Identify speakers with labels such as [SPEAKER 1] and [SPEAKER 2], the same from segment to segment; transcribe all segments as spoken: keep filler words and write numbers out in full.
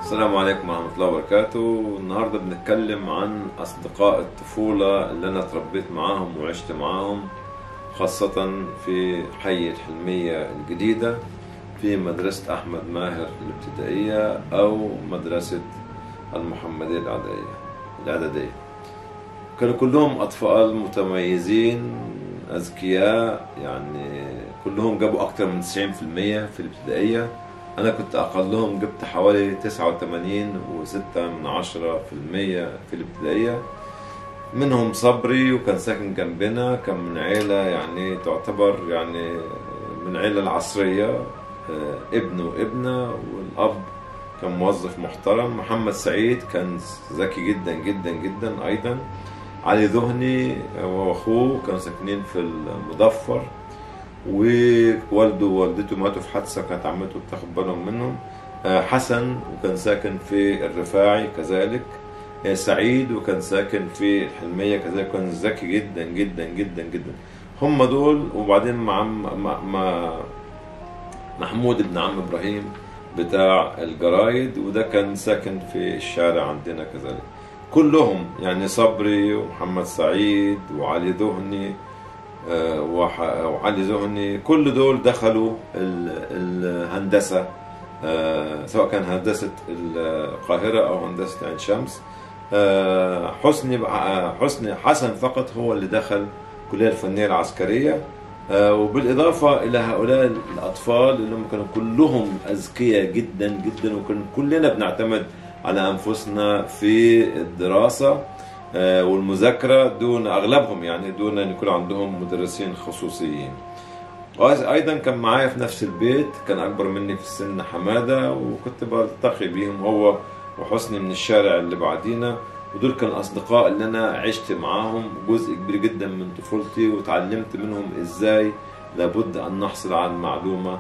[SPEAKER 1] السلام عليكم ورحمة الله وبركاته. النهاردة بنتكلم عن أصدقاء الطفولة اللي أنا تربيت معاهم وعشت معاهم، خاصة في حي الحلمية الجديدة في مدرسة أحمد ماهر الابتدائية أو مدرسة المحمدية الإعدادية. كانوا كلهم أطفال متميزين أذكياء، يعني كلهم جابوا أكتر من تسعين في المية في الابتدائية. أنا كنت أقلهم، جبت حوالي تسعة وثمانين وستة من عشرة في المية في الابتدائية. منهم صبري وكان ساكن جنبنا، كان من عيلة يعني تعتبر يعني من عيلة العصرية، ابن وابنة، والأب كان موظف محترم. محمد سعيد كان ذكي جدا جدا جدا أيضا. علي ذهني وأخوه كانوا ساكنين في المظفر، ووالده ووالدته ماتوا في حادثة كانت عمته بتاخد بالهم منهم. حسن وكان ساكن في الرفاعي كذلك. سعيد وكان ساكن في الحلمية كذلك، كان ذكي جدا جدا جدا جدا. هم دول. وبعدين مع, مع محمود ابن عم إبراهيم بتاع الجرايد، وده كان ساكن في الشارع عندنا كذلك. كلهم يعني صبري ومحمد سعيد وعلي ذهني وعلي ذهني كل دول دخلوا الهندسة، سواء كان هندسة القاهرة أو هندسة عين شمس. حسني حسني حسن فقط هو اللي دخل الكلية الفنية العسكرية. وبالإضافة إلى هؤلاء الأطفال اللي هم كانوا كلهم أذكياء جدا جدا، وكنا كلنا بنعتمد على أنفسنا في الدراسة والمذاكرة دون أغلبهم، يعني دون أن يكون عندهم مدرسين خصوصيين. وأيضا كان معايا في نفس البيت، كان أكبر مني في السن حمادة، وكنت بلتقي بيهم هو وحسني من الشارع اللي بعدينا. ودول كان الأصدقاء اللي أنا عشت معاهم جزء كبير جدا من طفولتي، وتعلمت منهم إزاي لابد أن نحصل على المعلومة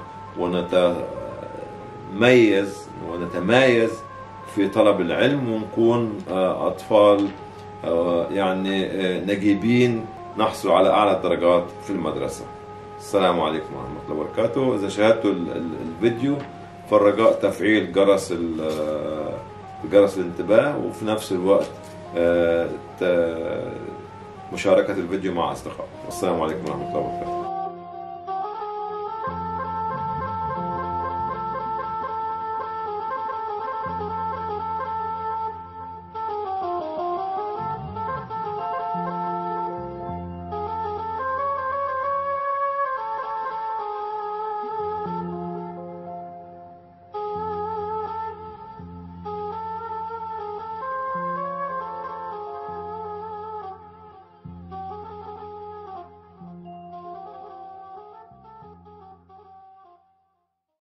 [SPEAKER 1] ونتميز ونتمايز في طلب العلم، ونكون أطفال يعني نجيبين نحصل على أعلى الدرجات في المدرسة. السلام عليكم ورحمة الله وبركاته. إذا شاهدتوا الفيديو فالرجاء تفعيل جرس جرس الانتباه، وفي نفس الوقت مشاركة الفيديو مع أصدقائكم. والسلام عليكم ورحمة الله وبركاته.